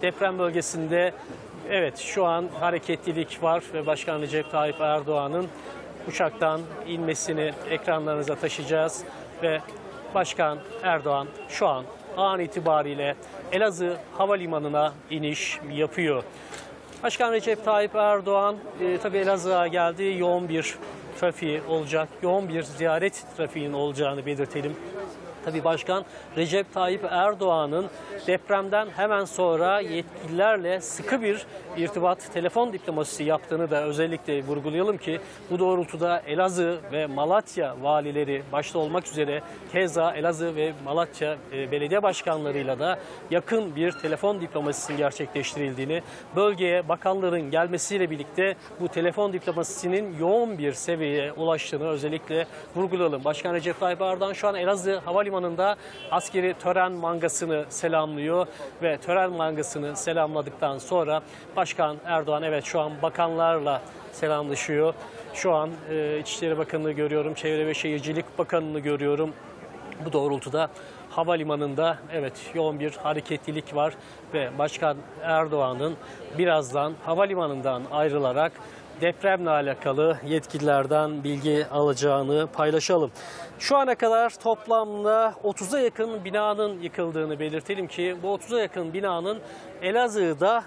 deprem bölgesinde evet şu an hareketlilik var ve Başkan Recep Tayyip Erdoğan'ın uçaktan inmesini ekranlarınıza taşıyacağız ve Başkan Erdoğan şu an itibariyle Elazığ Havalimanı'na iniş yapıyor. Başkan Recep Tayyip Erdoğan tabii Elazığ'a geldi, yoğun bir trafiği olacak, yoğun bir ziyaret trafiğinin olacağını belirtelim. Tabii Başkan Recep Tayyip Erdoğan'ın depremden hemen sonra yetkililerle sıkı bir irtibat, telefon diplomasisi yaptığını da özellikle vurgulayalım ki bu doğrultuda Elazığ ve Malatya valileri başta olmak üzere keza Elazığ ve Malatya belediye başkanlarıyla da yakın bir telefon diplomasisinin gerçekleştirildiğini, bölgeye bakanların gelmesiyle birlikte bu telefon diplomasisinin yoğun bir seviyeye ulaştığını özellikle vurgulayalım. Başkan Recep Tayyip Erdoğan şu an Elazığ Havalimanı'nda askeri tören mangasını selamlıyor ve tören mangasını selamladıktan sonra Başkan Erdoğan evet şu an bakanlarla selamlaşıyor. Şu an İçişleri Bakanı'nı görüyorum, Çevre ve Şehircilik Bakanı'nı görüyorum. Bu doğrultuda havalimanında evet yoğun bir hareketlilik var ve Başkan Erdoğan'ın birazdan havalimanından ayrılarak depremle alakalı yetkililerden bilgi alacağını paylaşalım. Şu ana kadar toplamda 30'a yakın binanın yıkıldığını belirtelim ki bu 30'a yakın binanın Elazığ'da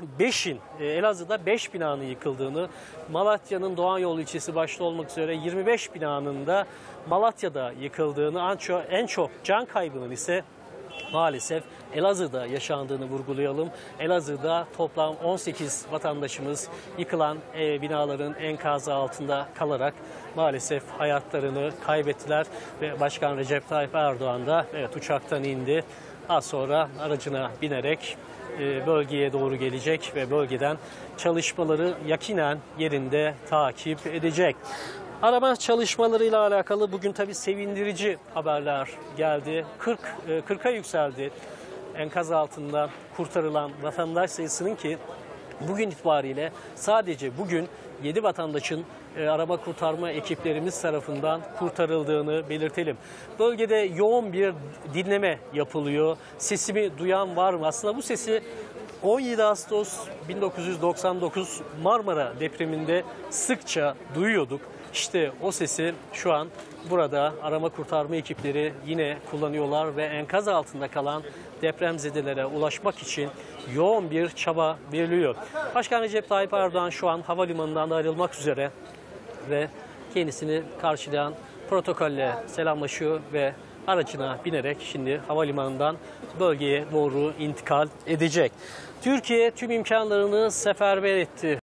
5 binanın yıkıldığını, Malatya'nın Doğan Yolu ilçesi başta olmak üzere 25 binanın da Malatya'da yıkıldığını, en çok can kaybının ise maalesef Elazığ'da yaşandığını vurgulayalım. Elazığ'da toplam 18 vatandaşımız yıkılan binaların enkazı altında kalarak maalesef hayatlarını kaybettiler ve Başkan Recep Tayyip Erdoğan da evet uçaktan indi. Az sonra aracına binerek bölgeye doğru gelecek ve bölgeden çalışmaları yakinen yerinde takip edecek. Arama çalışmalarıyla alakalı bugün tabii sevindirici haberler geldi. 40'a yükseldi enkaz altında kurtarılan vatandaş sayısının ki bugün itibariyle sadece bugün 7 vatandaşın arama kurtarma ekiplerimiz tarafından kurtarıldığını belirtelim. Bölgede yoğun bir dinleme yapılıyor. Sesimi duyan var mı? Aslında bu sesi 17 Ağustos 1999 Marmara depreminde sıkça duyuyorduk. İşte o sesi şu an burada arama kurtarma ekipleri yine kullanıyorlar ve enkaz altında kalan depremzedelere ulaşmak için yoğun bir çaba veriliyor. Başkan Recep Tayyip Erdoğan şu an havalimanından ayrılmak üzere ve kendisini karşılayan protokolle selamlaşıyor ve aracına binerek şimdi havalimanından bölgeye doğru intikal edecek. Türkiye tüm imkanlarını seferber etti.